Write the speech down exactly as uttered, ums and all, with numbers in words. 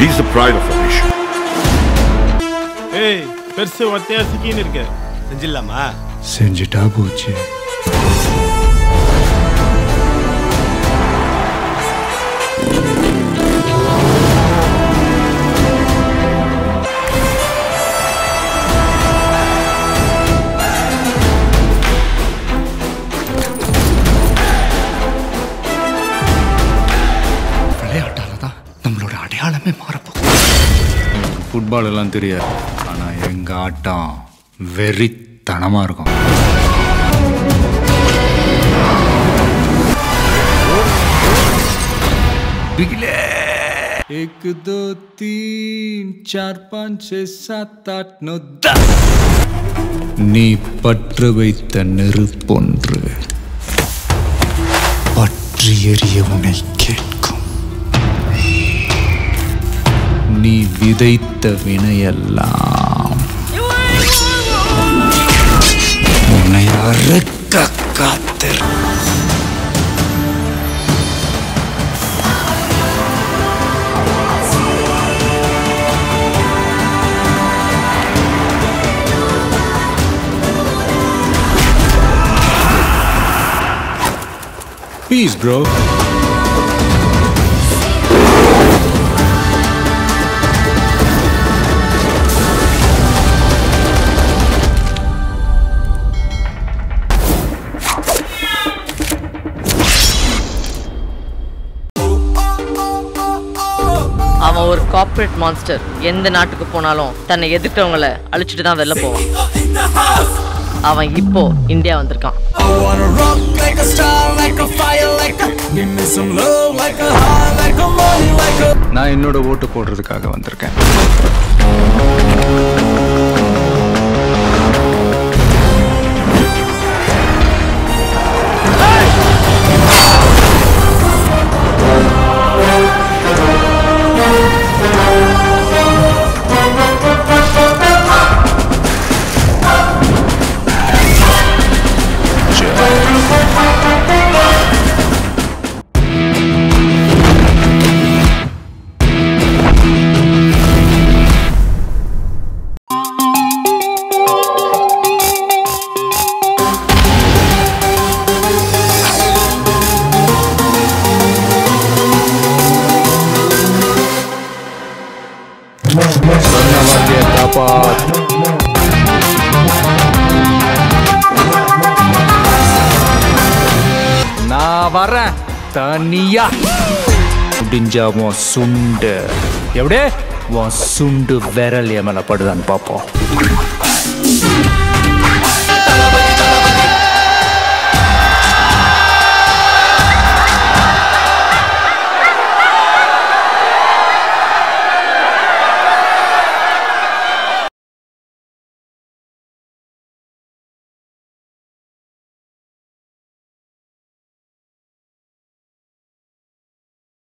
He's the pride of the nation. Hey, பெருசு ஒத்தையா சிக்கின்னு இருக்க. செஞ்சிடலாமா? செஞ்சிட்டா போச்சு. நம்மளோட அடையாளமே மாறப்போகுது. ஃபுட்பால் எல்லாம் தெரியாது, ஆனா எங்க ஆட்டம் வெறித்தனமா இருக்கும். एक दो तीन चार पाँच छः सात आठ नौ दस நீ பற்று வைத்த நெருப்பொன்று பற்றி எரிய உன்னை கேட்கும். நீ விதைத்த வினையெல்லாம் உன்னை அறுக்க காத்திரு. Peace, bro. அவன் ஒரு கார்ப்பரேட் மான்ஸ்டர். எந்த நாட்டுக்கு போனாலும் தன்னை எதிர்க்கிறவங்களை அழிச்சிட்டு தான் வெளில போவான். அவன் இப்போ இந்தியா வந்திருக்கான். நான் என்னோட ஓட்டு போடுறதுக்காக வந்திருக்கேன். நான் வரேன் தனியா. முடிஞ்சா உன் சுண்டு எப்படி உன் சுண்டு விரல் என் மேல படுதான்னு பார்ப்போம்.